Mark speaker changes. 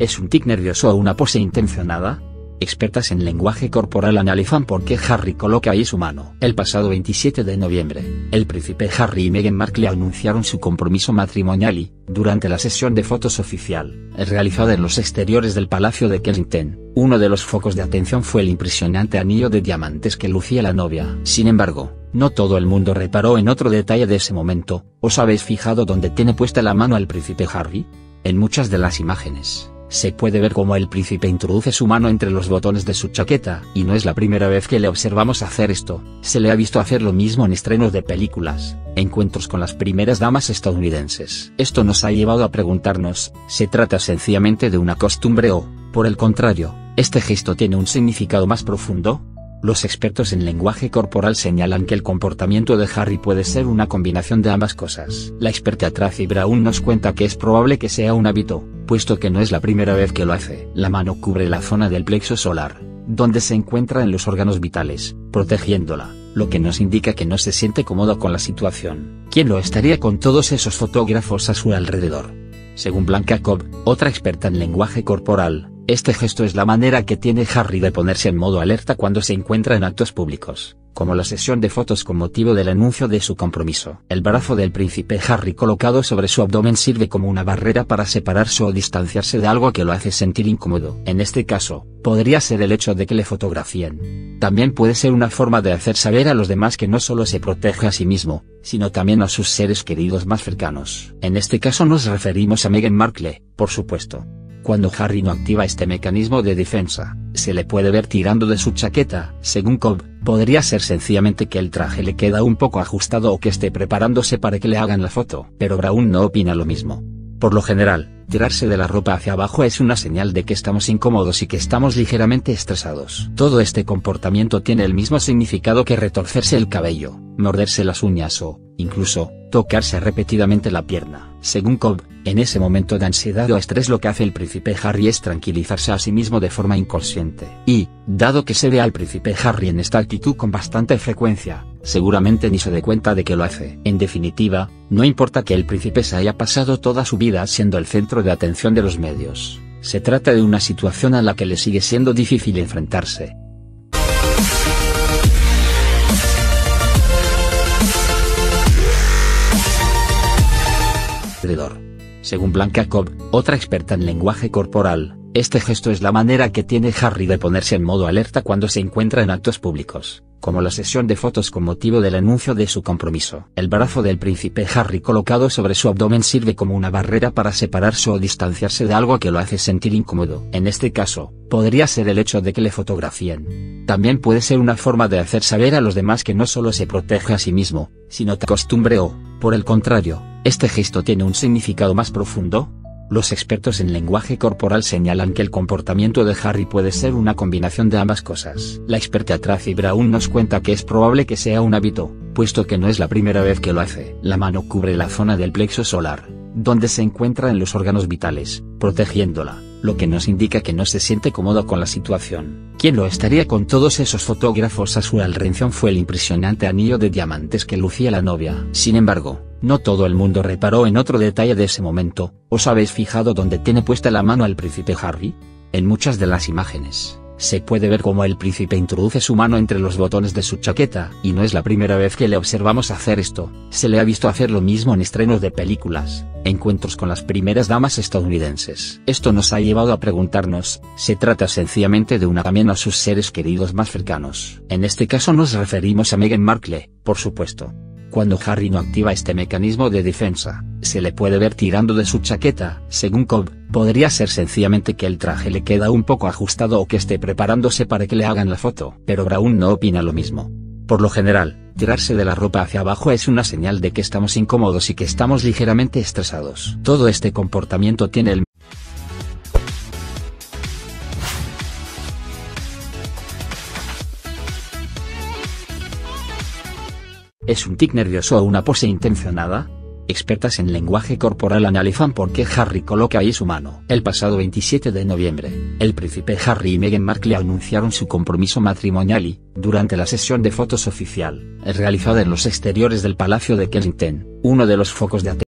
Speaker 1: ¿Es un tic nervioso o una pose intencionada? Expertas en lenguaje corporal analizan por qué Harry coloca ahí su mano. El pasado 27 de noviembre, el príncipe Harry y Meghan Markle anunciaron su compromiso matrimonial y, durante la sesión de fotos oficial, realizada en los exteriores del Palacio de Kensington, uno de los focos de atención fue el impresionante anillo de diamantes que lucía la novia. Sin embargo, no todo el mundo reparó en otro detalle de ese momento. ¿Os habéis fijado dónde tiene puesta la mano el príncipe Harry? En muchas de las imágenes se puede ver cómo el príncipe introduce su mano entre los botones de su chaqueta, y no es la primera vez que le observamos hacer esto. Se le ha visto hacer lo mismo en estrenos de películas, encuentros con las primeras damas estadounidenses. Esto nos ha llevado a preguntarnos, ¿se trata sencillamente de una costumbre o, por el contrario, este gesto tiene un significado más profundo? Los expertos en lenguaje corporal señalan que el comportamiento de Harry puede ser una combinación de ambas cosas. La experta Tracy Brown nos cuenta que es probable que sea un hábito, puesto que no es la primera vez que lo hace. La mano cubre la zona del plexo solar, donde se encuentran los órganos vitales, protegiéndola, lo que nos indica que no se siente cómodo con la situación. ¿Quién lo estaría con todos esos fotógrafos a su alrededor? Según Blanca Cobb, otra experta en lenguaje corporal, este gesto es la manera que tiene Harry de ponerse en modo alerta cuando se encuentra en actos públicos, como la sesión de fotos con motivo del anuncio de su compromiso. El brazo del príncipe Harry colocado sobre su abdomen sirve como una barrera para separarse o distanciarse de algo que lo hace sentir incómodo. En este caso, podría ser el hecho de que le fotografíen. También puede ser una forma de hacer saber a los demás que no solo se protege a sí mismo, sino también a sus seres queridos más cercanos. En este caso nos referimos a Meghan Markle, por supuesto. Cuando Harry no activa este mecanismo de defensa, se le puede ver tirando de su chaqueta. Según Cobb, podría ser sencillamente que el traje le queda un poco ajustado o que esté preparándose para que le hagan la foto. Pero Brown no opina lo mismo. Por lo general, tirarse de la ropa hacia abajo es una señal de que estamos incómodos y que estamos ligeramente estresados. Todo este comportamiento tiene el mismo significado que retorcerse el cabello, morderse las uñas o, incluso, tocarse repetidamente la pierna. Según Cobb, en ese momento de ansiedad o estrés lo que hace el príncipe Harry es tranquilizarse a sí mismo de forma inconsciente. Y, dado que se ve al príncipe Harry en esta actitud con bastante frecuencia, seguramente ni se dé cuenta de que lo hace. En definitiva, no importa que el príncipe se haya pasado toda su vida siendo el centro de atención de los medios, se trata de una situación a la que le sigue siendo difícil enfrentarse. Según Blanca Cobb, otra experta en lenguaje corporal, este gesto es la manera que tiene Harry de ponerse en modo alerta cuando se encuentra en actos públicos, como la sesión de fotos con motivo del anuncio de su compromiso. El brazo del príncipe Harry colocado sobre su abdomen sirve como una barrera para separarse o distanciarse de algo que lo hace sentir incómodo. En este caso, podría ser el hecho de que le fotografíen. También puede ser una forma de hacer saber a los demás que no solo se protege a sí mismo, sino que costumbre o, por el contrario, este gesto tiene un significado más profundo. Los expertos en lenguaje corporal señalan que el comportamiento de Harry puede ser una combinación de ambas cosas. La experta Tracy Brown nos cuenta que es probable que sea un hábito, puesto que no es la primera vez que lo hace. La mano cubre la zona del plexo solar, donde se encuentran los órganos vitales, protegiéndola, lo que nos indica que no se siente cómodo con la situación. ¿Quién lo estaría con todos esos fotógrafos a su alrededor? Fue el impresionante anillo de diamantes que lucía la novia. Sin embargo, no todo el mundo reparó en otro detalle de ese momento. ¿Os habéis fijado dónde tiene puesta la mano el príncipe Harry? En muchas de las imágenes, se puede ver cómo el príncipe introduce su mano entre los botones de su chaqueta, y no es la primera vez que le observamos hacer esto. Se le ha visto hacer lo mismo en estrenos de películas, encuentros con las primeras damas estadounidenses. Esto nos ha llevado a preguntarnos, ¿se trata sencillamente de una también a sus seres queridos más cercanos? En este caso nos referimos a Meghan Markle, por supuesto. Cuando Harry no activa este mecanismo de defensa, se le puede ver tirando de su chaqueta. Según Cobb, podría ser sencillamente que el traje le queda un poco ajustado o que esté preparándose para que le hagan la foto. Pero Brown no opina lo mismo. Por lo general, tirarse de la ropa hacia abajo es una señal de que estamos incómodos y que estamos ligeramente estresados. Todo este comportamiento tiene el ¿Es un tic nervioso o una pose intencionada? Expertas en lenguaje corporal analizan por qué Harry coloca ahí su mano. El pasado 27 de noviembre, el príncipe Harry y Meghan Markle anunciaron su compromiso matrimonial y, durante la sesión de fotos oficial, realizada en los exteriores del Palacio de Kensington, uno de los focos de atención